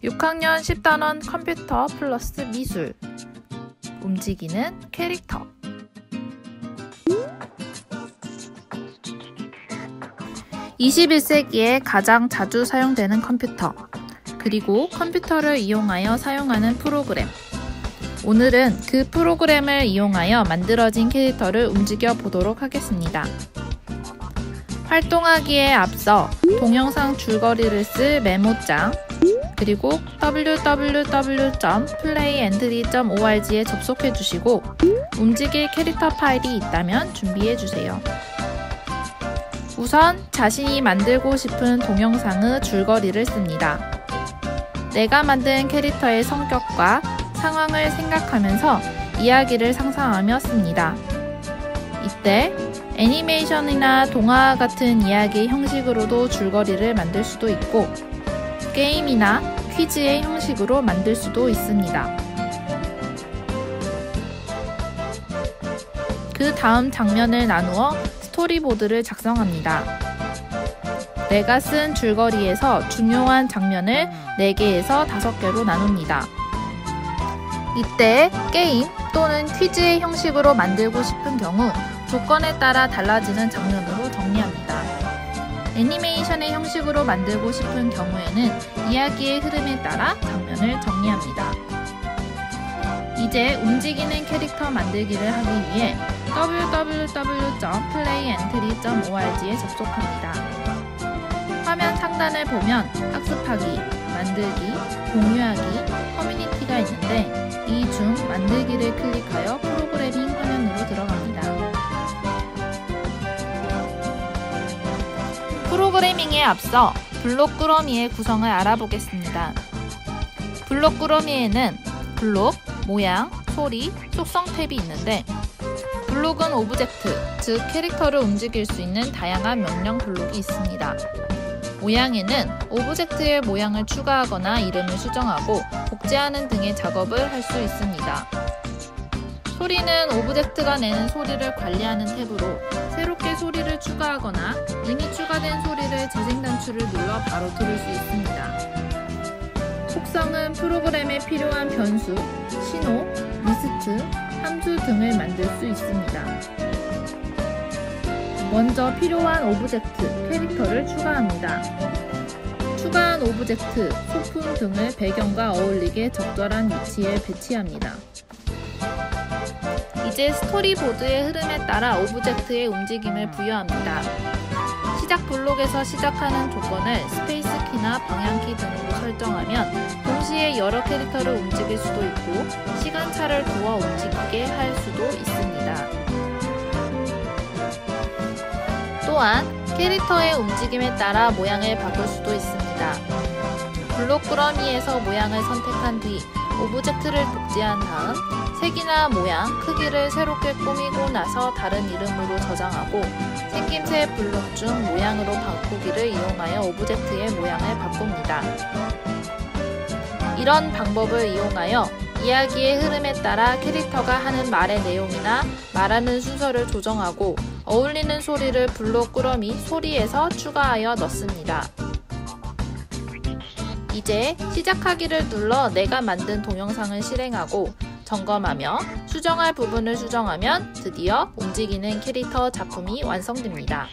6학년 10단원 컴퓨터 플러스 미술 움직이는 캐릭터 21세기에 가장 자주 사용되는 컴퓨터 그리고 컴퓨터를 이용하여 사용하는 프로그램 오늘은 그 프로그램을 이용하여 만들어진 캐릭터를 움직여 보도록 하겠습니다. 활동하기에 앞서 동영상 줄거리를 쓸 메모장 그리고 www.playentry.org에 접속해 주시고 움직일 캐릭터 파일이 있다면 준비해 주세요. 우선 자신이 만들고 싶은 동영상의 줄거리를 씁니다. 내가 만든 캐릭터의 성격과 상황을 생각하면서 이야기를 상상하며 씁니다. 이때 애니메이션이나 동화 같은 이야기 형식으로도 줄거리를 만들 수도 있고 게임이나 퀴즈의 형식으로 만들 수도 있습니다. 그 다음 장면을 나누어 스토리보드를 작성합니다. 내가 쓴 줄거리에서 중요한 장면을 4개에서 5개로 나눕니다. 이때 게임 또는 퀴즈의 형식으로 만들고 싶은 경우 조건에 따라 달라지는 장면으로 정리합니다. 애니메이션의 형식으로 만들고 싶은 경우에는 이야기의 흐름에 따라 장면을 정리합니다. 이제 움직이는 캐릭터 만들기를 하기 위해 www.playentry.org에 접속합니다. 화면 상단을 보면 학습하기, 만들기, 공유하기, 커뮤니티가 있는데 이 중 만들기를 클릭하여 프로그래밍 화면으로 들어갑니다. 프로그래밍에 앞서 블록 꾸러미의 구성을 알아보겠습니다. 블록 꾸러미에는 블록, 모양, 소리, 속성 탭이 있는데 블록은 오브젝트, 즉 캐릭터를 움직일 수 있는 다양한 명령 블록이 있습니다. 모양에는 오브젝트의 모양을 추가하거나 이름을 수정하고 복제하는 등의 작업을 할 수 있습니다. 소리는 오브젝트가 내는 소리를 관리하는 탭으로 새롭게 소리를 추가하거나 이미 추가된 소리를 재생 단추를 눌러 바로 들을 수 있습니다. 속성은 프로그램에 필요한 변수, 신호, 리스트, 함수 등을 만들 수 있습니다. 먼저 필요한 오브젝트, 캐릭터를 추가합니다. 추가한 오브젝트, 소품 등을 배경과 어울리게 적절한 위치에 배치합니다. 이제 스토리보드의 흐름에 따라 오브젝트의 움직임을 부여합니다. 시작 블록에서 시작하는 조건을 스페이스 키나 방향키 등으로 설정하면 동시에 여러 캐릭터를 움직일 수도 있고 시간차를 두어 움직이게 할 수도 있습니다. 또한 캐릭터의 움직임에 따라 모양을 바꿀 수도 있습니다. 블록 꾸러미에서 모양을 선택한 뒤 오브젝트를 복제한 다음 색이나 모양, 크기를 새롭게 꾸미고 나서 다른 이름으로 저장하고 생김새 블록 중 모양으로 바꾸기를 이용하여 오브젝트의 모양을 바꿉니다. 이런 방법을 이용하여 이야기의 흐름에 따라 캐릭터가 하는 말의 내용이나 말하는 순서를 조정하고 어울리는 소리를 블록 꾸러미 소리에서 추가하여 넣습니다. 이제 시작하기를 눌러 내가 만든 동영상을 실행하고 점검하며 수정할 부분을 수정하면 드디어 움직이는 캐릭터 작품이 완성됩니다.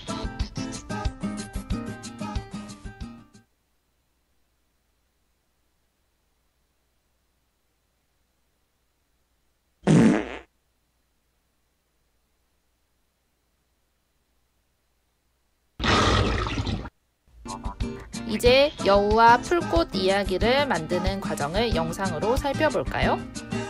이제 여우와 풀꽃 이야기를 만드는 과정을 영상으로 살펴볼까요?